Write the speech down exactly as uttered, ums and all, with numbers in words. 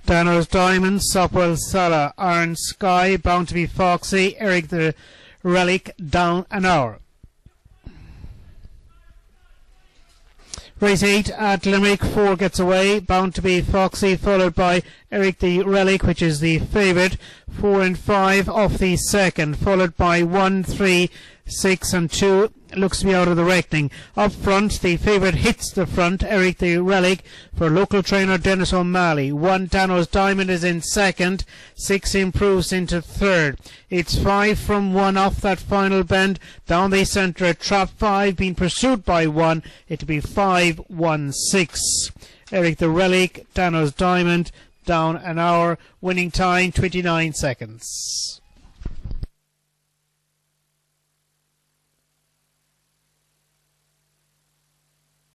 Danos Diamond, Sopwell Sala, Iron Sky, Bound to be Foxy, Eric the Relic, down an hour. Race eight at Limerick, four gets away, Bound to be Foxy, followed by Eric the Relic, which is the favourite. Four and five off the second, followed by one, three, six and two. Looks to be out of the reckoning. Up front, the favourite hits the front, Eric the Relic, for local trainer Dennis O'Malley. One, Danos Diamond, is in second. Six improves into third. It's five from one off that final bend. Down the centre, trap five, being pursued by one. It'll be five, one, six. Eric the Relic, Danos Diamond, down an hour. Winning time, twenty-nine seconds.